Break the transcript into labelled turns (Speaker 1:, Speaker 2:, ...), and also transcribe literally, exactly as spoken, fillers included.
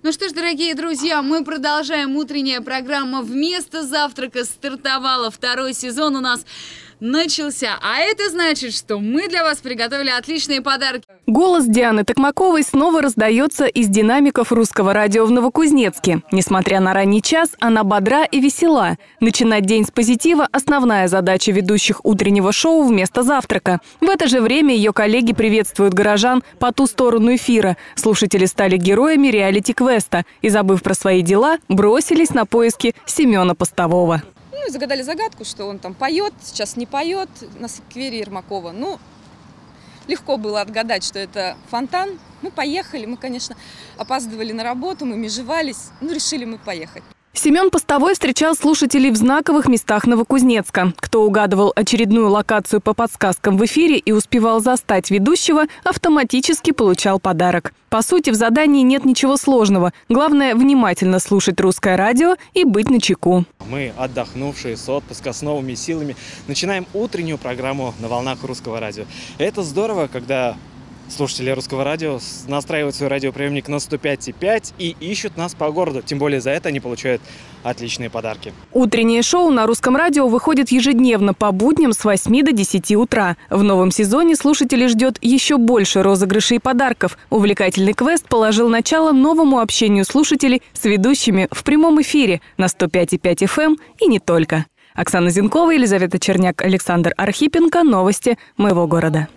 Speaker 1: Ну что ж, дорогие друзья, мы продолжаем. Утренняя программа «Вместо завтрака» стартовала. Второй сезон у нас начался. А это значит, что мы для вас приготовили отличные подарки.
Speaker 2: Голос Дианы Токмаковой снова раздается из динамиков Русского радио в Новокузнецке. Несмотря на ранний час, она бодра и весела. Начинать день с позитива – основная задача ведущих утреннего шоу «Вместо завтрака». В это же время ее коллеги приветствуют горожан по ту сторону эфира. Слушатели стали героями реалити-квеста и, забыв про свои дела, бросились на поиски Семена Постового.
Speaker 3: Ну, загадали загадку, что он там поет, сейчас не поет, на сквере Ермакова. Ну, легко было отгадать, что это фонтан. Мы поехали, мы, конечно, опаздывали на работу, мы межевались, ну, решили мы поехать.
Speaker 2: Семен Постовой встречал слушателей в знаковых местах Новокузнецка. Кто угадывал очередную локацию по подсказкам в эфире и успевал застать ведущего, автоматически получал подарок. По сути, в задании нет ничего сложного. Главное – внимательно слушать Русское радио и быть начеку.
Speaker 4: Мы, отдохнувшие с отпуска, с новыми силами, начинаем утреннюю программу на волнах Русского радио. Это здорово, когда слушатели Русского радио настраивают свой радиоприемник на сто пять и пять и ищут нас по городу. Тем более за это они получают отличные подарки.
Speaker 2: Утреннее шоу на Русском радио выходит ежедневно по будням с восьми до десяти утра. В новом сезоне слушателей ждет еще больше розыгрышей и подарков. Увлекательный квест положил начало новому общению слушателей с ведущими в прямом эфире на сто пять и пять эф эм и не только. Оксана Зенкова, Елизавета Черняк, Александр Архипенко. Новости моего города.